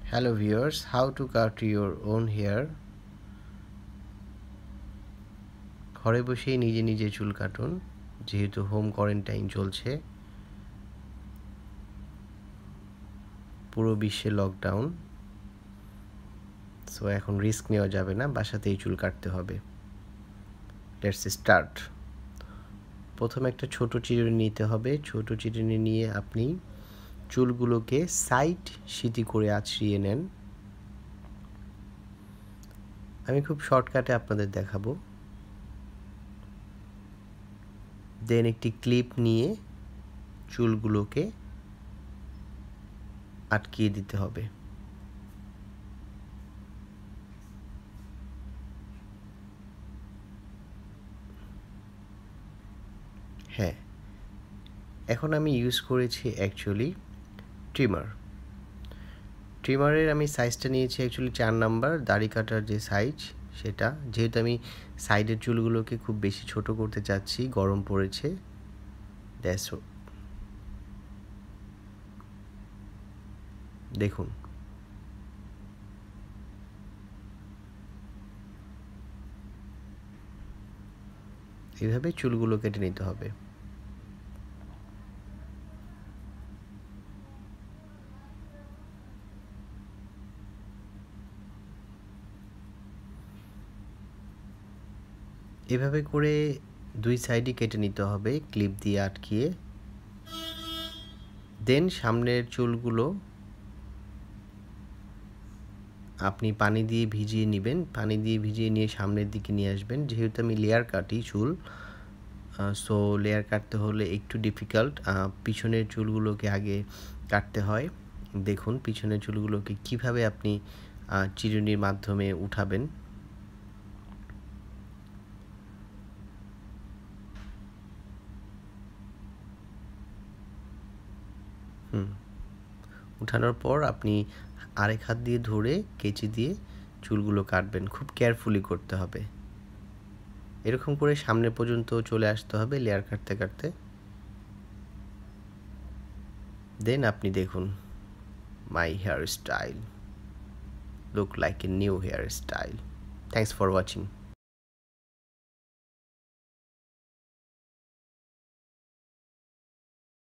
Hello viewers, how to cut your own hair. ঘরে বসেই নিজে নিজে চুল কাটুন, যেহেতু হোম কোয়ারেন্টাইন চলছে, পুরো বিশ্বে লকডাউন। সো এখন রিস্ক নেওয়া যাবে না, বাসাতেই চুল কাটতে হবে। Let's start. প্রথমে একটা ছোট চিরুনি নিতে হবে। ছোট চিরুনি নিয়ে আপনি চুলগুলোকে সাইড সিটি করে আঁচড়িয়ে নেন। আমি খুব শর্টকাটে আপনাদের দেখাবো। দেন একটি ক্লিপ নিয়ে চুলগুলোকে আটকিয়ে দিতে হবে। হ্যাঁ, এখন আমি ইউজ করেছি অ্যাকচুয়ালি ট্রিমারের আমি সাইজটা নিয়েছি অ্যাকচুয়ালি 4 নাম্বার দাড়ি কাটার যে সাইজ সেটা, যেহেতু আমি সাইডের চুলগুলোকে খুব বেশি ছোট করতে চাচ্ছি, গরম পড়েছে। দেখুন, এইভাবে চুলগুলো কেটে নিতে হবে। এভাবে করে দুই সাইডই কেটে নিতে হবে ক্লিপ দিয়ে আটকিয়ে। দেন সামনের চুলগুলো আপনি পানি দিয়ে ভিজিয়ে নেবেন। পানি দিয়ে ভিজিয়ে নিয়ে সামনের দিকে নিয়ে আসবেন। যেহেতু আমি লেয়ার কাটি চুল, সো লেয়ার কাটতে হলে একটু ডিফিকাল্ট। পিছনের চুলগুলোকে আগে কাটতে হয়। দেখুন পিছনের চুলগুলোকে কিভাবে আপনি চিরুনির মাধ্যমে উঠাবেন। উঠানোর পর আপনি আরেক হাত দিয়ে ধরে কেচি দিয়ে চুলগুলো কাটবেন। খুব কেয়ারফুলি করতে হবে। এরকম করে সামনে পর্যন্ত চলে আসতে হবে লেয়ার কাটতে কাটতে। দেন আপনি দেখুন, my hairstyle look like a new hairstyle. Thanks for watching.